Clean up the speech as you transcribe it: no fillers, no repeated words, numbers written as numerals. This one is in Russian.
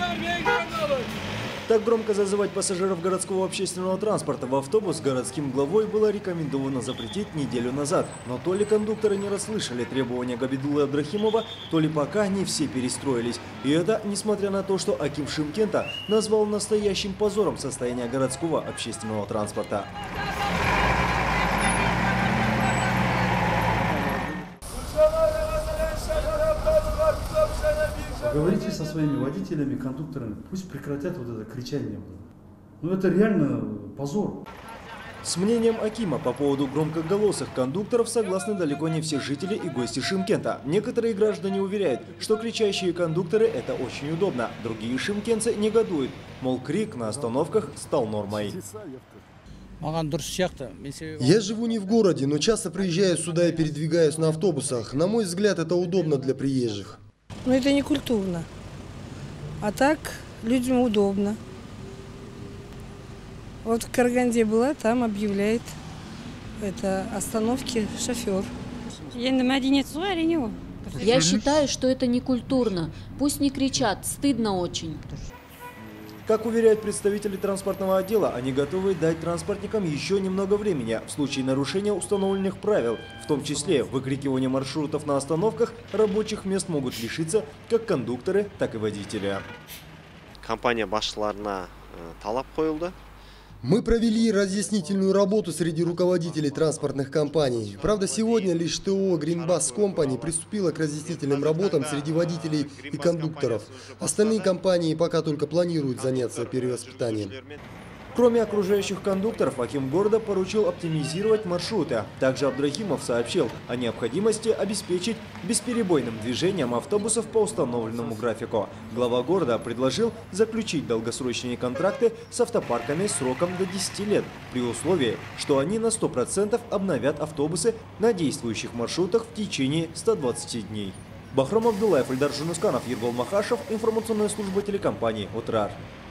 Так громко зазывать пассажиров городского общественного транспорта в автобус городским главой было рекомендовано запретить неделю назад. Но то ли кондукторы не расслышали требования Габидуллы Абдрахимова, то ли пока не все перестроились. И это несмотря на то, что Аким Шымкента назвал настоящим позором состояние городского общественного транспорта. Говорите со своими водителями, кондукторами, пусть прекратят вот это кричание. Ну это реально позор. С мнением Акима по поводу громкоголосых кондукторов согласны далеко не все жители и гости Шымкента. Некоторые граждане уверяют, что кричащие кондукторы – это очень удобно. Другие шымкентцы негодуют, мол, крик на остановках стал нормой. Я живу не в городе, но часто приезжаю сюда и передвигаюсь на автобусах. На мой взгляд, это удобно для приезжих. Но это не культурно. А так людям удобно. Вот в Караганде была, там объявляет это остановки шофер. Я считаю, что это не культурно. Пусть не кричат, стыдно очень. Как уверяют представители транспортного отдела, они готовы дать транспортникам еще немного времени. В случае нарушения установленных правил, в том числе выкрикивания маршрутов на остановках, рабочих мест могут лишиться как кондукторы, так и водители. Компания башчыларына талап коюлду. Мы провели разъяснительную работу среди руководителей транспортных компаний. Правда, сегодня лишь ТО Greenbus Company приступила к разъяснительным работам среди водителей и кондукторов. Остальные компании пока только планируют заняться перевоспитанием. Кроме окружающих кондукторов, Аким города поручил оптимизировать маршруты. Также Абдрахимов сообщил о необходимости обеспечить бесперебойным движением автобусов по установленному графику. Глава города предложил заключить долгосрочные контракты с автопарками сроком до 10 лет, при условии, что они на 100% обновят автобусы на действующих маршрутах в течение 120 дней. Бахром Абдуллаев, Ильдар Жунусканов, Ергол Махашев, информационная служба телекомпании «Утрар».